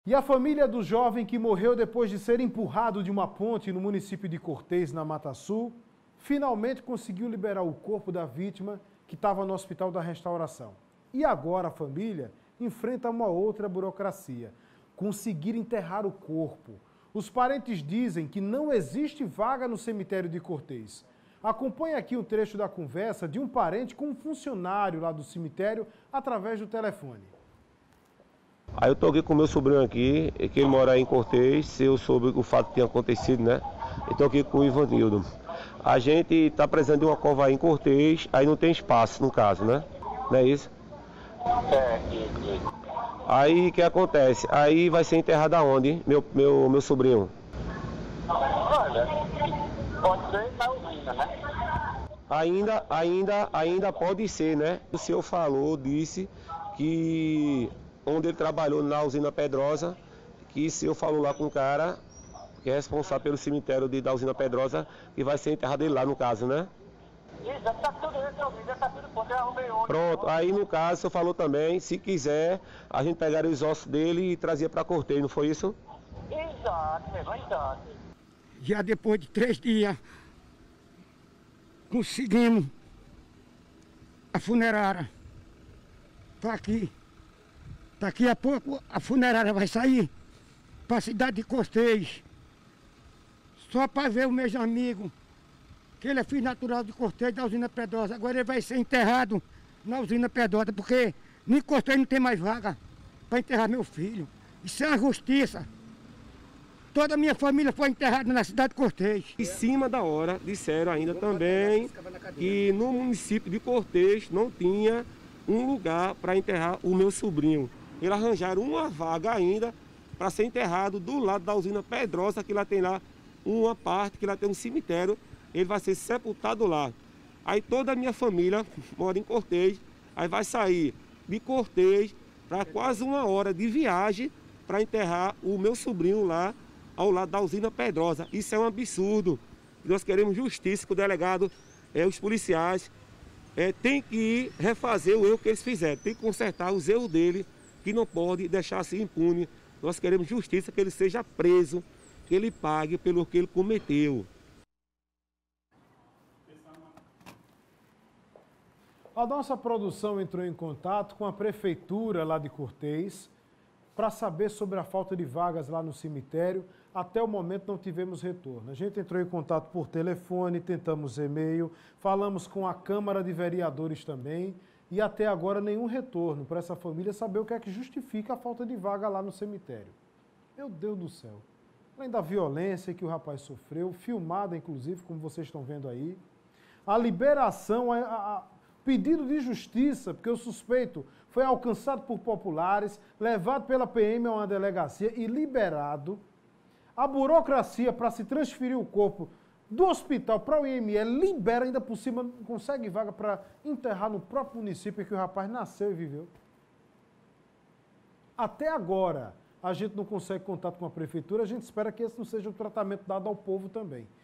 E a família do jovem que morreu depois de ser empurrado de uma ponte no município de Cortês, na Mata Sul, finalmente conseguiu liberar o corpo da vítima que estava no Hospital da Restauração. E agora a família enfrenta uma outra burocracia: conseguir enterrar o corpo. Os parentes dizem que não existe vaga no cemitério de Cortês. Acompanhe aqui um trecho da conversa de um parente com um funcionário lá do cemitério através do telefone. Aí eu tô aqui com o meu sobrinho aqui, que ele mora aí em Cortês, eu soube o fato que tinha acontecido, né? Eu tô aqui com o Ivanildo. A gente tá precisando de uma cova aí em Cortês, aí não tem espaço no caso, né? Não é isso? Aí o que acontece? Aí vai ser enterrado aonde, meu sobrinho? Olha, pode ser na usina, né? Ainda pode ser, né? O senhor falou, disse que onde ele trabalhou na usina Pedrosa, que o senhor falou lá com o cara que é responsável pelo cemitério da usina Pedrosa, que vai ser enterrado ele lá no caso, né? Isso, já tá tudo resolvido, já tá tudo pronto, eu arrumei ontem. Pronto, aí no caso o senhor falou também, se quiser, a gente pegaria os ossos dele e trazia para Cortês, não foi isso? Exato, meu irmão, exato. Já depois de 3 dias, conseguimos a funerária. Tá aqui. Daqui a pouco a funerária vai sair para a cidade de Cortês. Só para ver o meu amigo, que ele é filho natural de Cortês, da usina Pedrosa. Agora ele vai ser enterrado na usina Pedrosa, porque em Cortês não tem mais vaga para enterrar meu filho. Isso é uma justiça. Toda a minha família foi enterrada na cidade de Cortês. Em cima da hora, disseram ainda também que no município de Cortês não tinha um lugar para enterrar o meu sobrinho. Eles arranjaram uma vaga ainda para ser enterrado do lado da usina Pedrosa, que lá tem lá uma parte, que lá tem um cemitério, ele vai ser sepultado lá. Aí toda a minha família mora em Cortês, aí vai sair de Cortês para quase 1 hora de viagem para enterrar o meu sobrinho lá ao lado da usina Pedrosa. Isso é um absurdo. Nós queremos justiça com o delegado, os policiais, tem que refazer o erro que eles fizeram, tem que consertar os erros dele, que não pode deixar assim impune. Nós queremos justiça, que ele seja preso, que ele pague pelo que ele cometeu. A nossa produção entrou em contato com a prefeitura lá de Cortês para saber sobre a falta de vagas lá no cemitério. Até o momento não tivemos retorno. A gente entrou em contato por telefone, tentamos e-mail, falamos com a Câmara de Vereadores também e até agora nenhum retorno para essa família saber o que é que justifica a falta de vaga lá no cemitério. Meu Deus do céu. Além da violência que o rapaz sofreu, filmada inclusive, como vocês estão vendo aí, a liberação, pedido de justiça, porque o suspeito foi alcançado por populares, levado pela PM a uma delegacia e liberado. A burocracia para se transferir o corpo do hospital para o IML libera, ainda por cima, não consegue vaga para enterrar no próprio município que o rapaz nasceu e viveu. Até agora, a gente não consegue contato com a prefeitura, a gente espera que esse não seja o tratamento dado ao povo também.